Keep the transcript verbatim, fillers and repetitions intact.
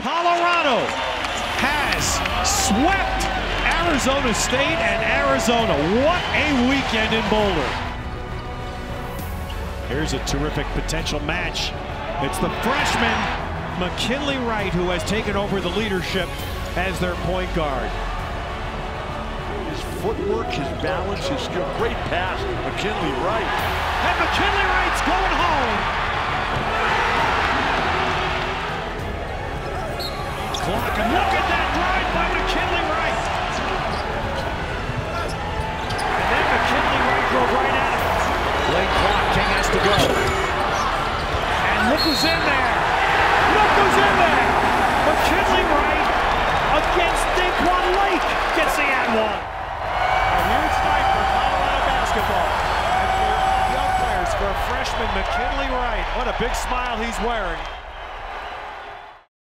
Colorado has swept Arizona State and Arizona. What a weekend in Boulder. Here's a terrific potential match. It's the freshman, McKinley Wright, who has taken over the leadership as their point guard. His footwork, his balance, his skill. Great pass, McKinley Wright. And McKinley Wright's going home. Clock, and look at that drive by McKinley Wright. And then McKinley Wright drove right at him. Late clock, King has to go. And look who's in there. Look who's in there. McKinley Wright against Daquan Lake gets the and one. A huge night for Colorado basketball. And for young players, for a freshman, McKinley Wright. What a big smile he's wearing.